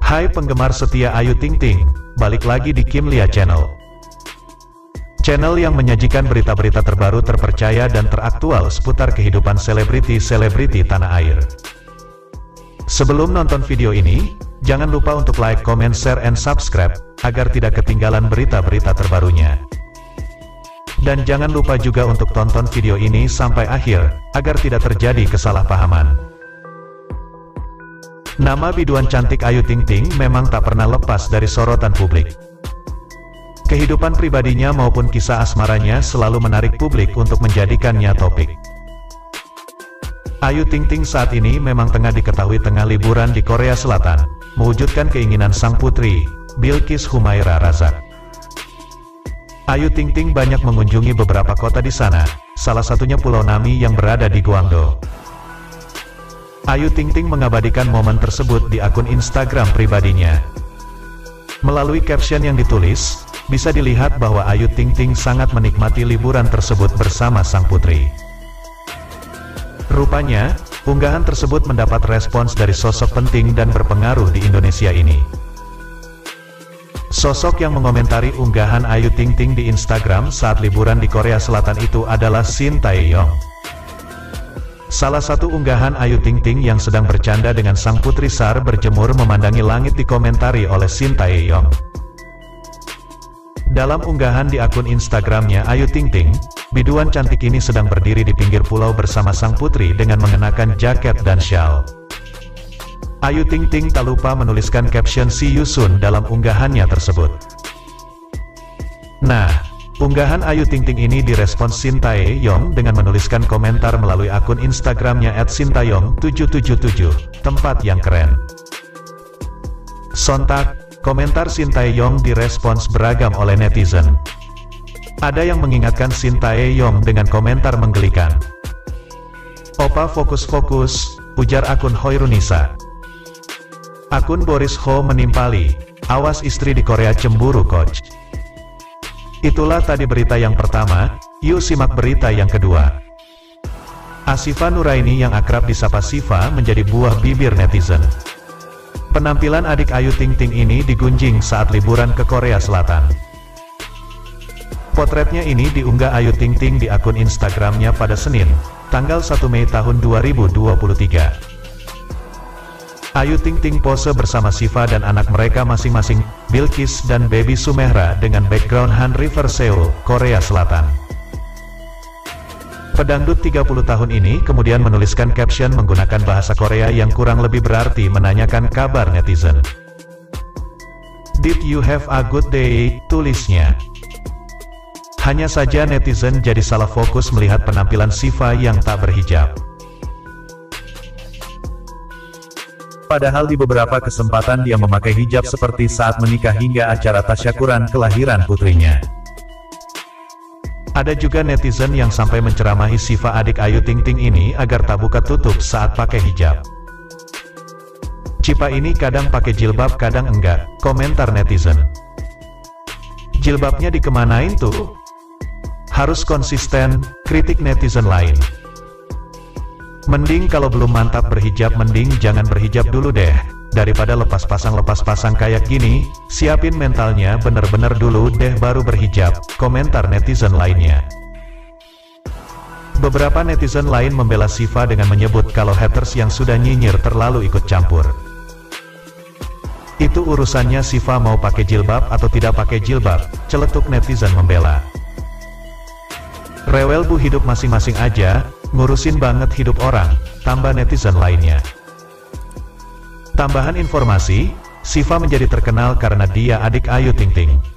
Hai penggemar setia Ayu Ting Ting, balik lagi di Kim Lia Channel. Channel yang menyajikan berita-berita terbaru, terpercaya dan teraktual seputar kehidupan selebriti-selebriti tanah air. Sebelum nonton video ini, jangan lupa untuk like, comment, share, and subscribe, agar tidak ketinggalan berita-berita terbarunya. Dan jangan lupa juga untuk tonton video ini sampai akhir, agar tidak terjadi kesalahpahaman. Nama biduan cantik Ayu Ting Ting memang tak pernah lepas dari sorotan publik. Kehidupan pribadinya maupun kisah asmaranya selalu menarik publik untuk menjadikannya topik. Ayu Ting Ting saat ini memang tengah diketahui tengah liburan di Korea Selatan, mewujudkan keinginan sang putri, Bilqis Humaira Razak. Ayu Ting Ting banyak mengunjungi beberapa kota di sana, salah satunya Pulau Nami yang berada di Gwangdo. Ayu Ting Ting mengabadikan momen tersebut di akun Instagram pribadinya. Melalui caption yang ditulis, bisa dilihat bahwa Ayu Ting Ting sangat menikmati liburan tersebut bersama sang putri. Rupanya, unggahan tersebut mendapat respons dari sosok penting dan berpengaruh di Indonesia ini. Sosok yang mengomentari unggahan Ayu Ting Ting di Instagram saat liburan di Korea Selatan itu adalah Shin Tae-yong. Salah satu unggahan Ayu Ting Ting yang sedang bercanda dengan sang putri SAR berjemur memandangi langit dikomentari oleh Shin Tae-yong. Dalam unggahan di akun Instagramnya Ayu Ting Ting, biduan cantik ini sedang berdiri di pinggir pulau bersama sang putri dengan mengenakan jaket dan syal. Ayu Ting Ting tak lupa menuliskan caption "See you soon" dalam unggahannya tersebut. Nah, unggahan Ayu Ting Ting ini direspons Shin Tae-yong dengan menuliskan komentar melalui akun Instagramnya @shintaeyong777, tempat yang keren. Sontak, komentar Shin Tae-yong direspons beragam oleh netizen. Ada yang mengingatkan Shin Tae-yong dengan komentar menggelikan. "Opa fokus-fokus," ujar akun Hoirunisa. Akun Boris Ho menimpali, "Awas istri di Korea cemburu coach." Itulah tadi berita yang pertama, yuk simak berita yang kedua. Asifa Nuraini yang akrab disapa Sifa menjadi buah bibir netizen. Penampilan adik Ayu Ting Ting ini digunjing saat liburan ke Korea Selatan. Potretnya ini diunggah Ayu Ting Ting di akun Instagramnya pada Senin, tanggal 1 Mei tahun 2023. Ayu Ting Ting pose bersama Sifa dan anak mereka masing-masing, Bilqis dan Baby Sumehra dengan background Han River Seoul, Korea Selatan. Pedangdut 30 tahun ini kemudian menuliskan caption menggunakan bahasa Korea yang kurang lebih berarti menanyakan kabar netizen. "Did you have a good day?" tulisnya. Hanya saja netizen jadi salah fokus melihat penampilan Sifa yang tak berhijab. Padahal di beberapa kesempatan dia memakai hijab seperti saat menikah hingga acara tasyakuran kelahiran putrinya. Ada juga netizen yang sampai menceramahi Sifa adik Ayu Ting Ting ini agar tak buka tutup saat pakai hijab. "Cipa ini kadang pakai jilbab kadang enggak," komentar netizen. "Jilbabnya dikemanain tuh? Harus konsisten," kritik netizen lain. "Mending kalau belum mantap berhijab mending jangan berhijab dulu deh, daripada lepas pasang kayak gini, siapin mentalnya bener-bener dulu deh baru berhijab," komentar netizen lainnya. Beberapa netizen lain membela Sifa dengan menyebut kalau haters yang sudah nyinyir terlalu ikut campur. "Itu urusannya Sifa mau pakai jilbab atau tidak pakai jilbab," celetuk netizen membela. "Rewel bu, hidup masing-masing aja, ngurusin banget hidup orang," tambah netizen lainnya. Tambahan informasi, Sifa menjadi terkenal karena dia adik Ayu Ting Ting.